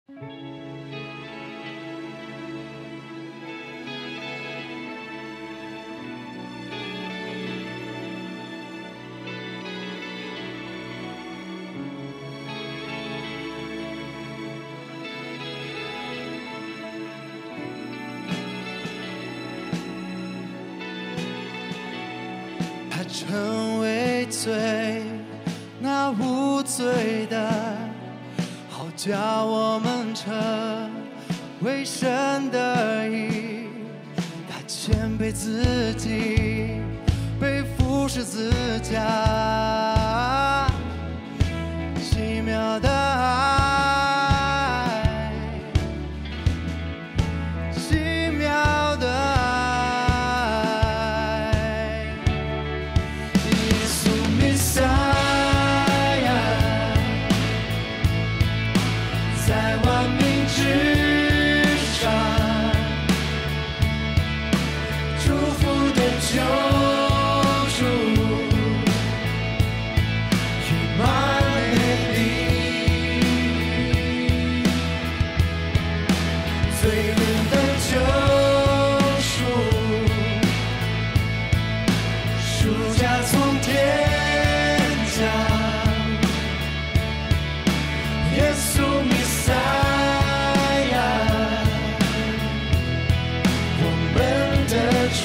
他成为罪，那无罪的，好叫我们成为神的义。他谦卑自己，背负十字架，奇妙的爱，奇妙的爱。耶稣弥赛亚，在万民之上，祝福的救主，以马内利，罪人的救赎，赎价从天降。耶稣弥赛亚，我们的主。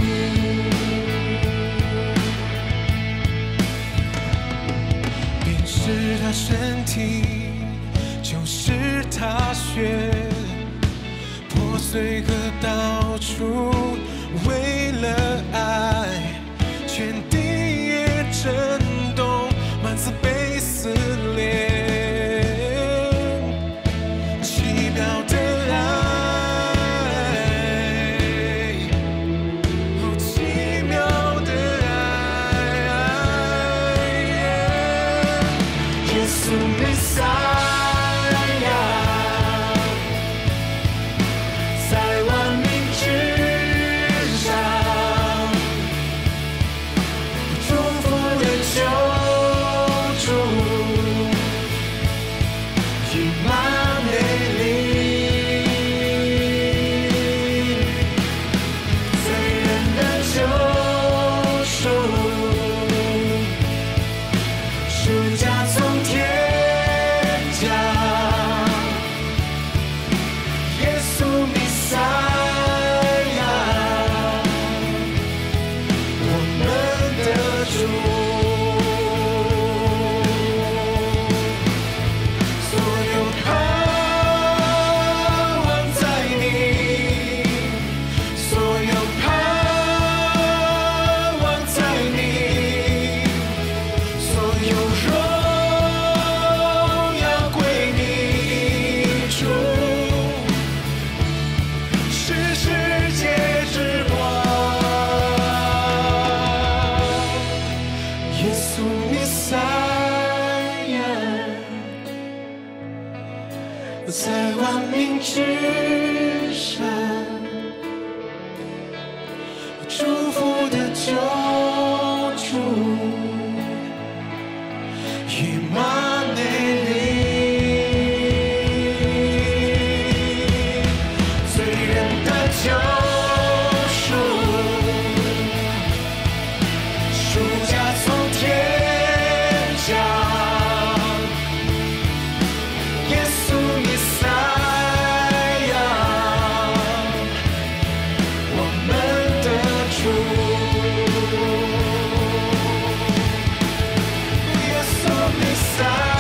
便是他身体，就是他血，破碎和刀出，为了爱，全地也震动，满慈悲撕裂。奇妙的爱，哦，奇妙的爱。 耶稣弥赛亚，在万民之上，祝福的救主，以马内利，罪人的救赎，赎价从天降。耶稣弥赛亚，我们的主。所有盼望在你，所有盼望在你，所有荣耀归你主，是世界之光。耶稣弥赛亚，在万民之上，祝福的救主，以马内利，罪人的救赎，赎价从天降。耶稣弥赛亚，我们的主。耶稣弥赛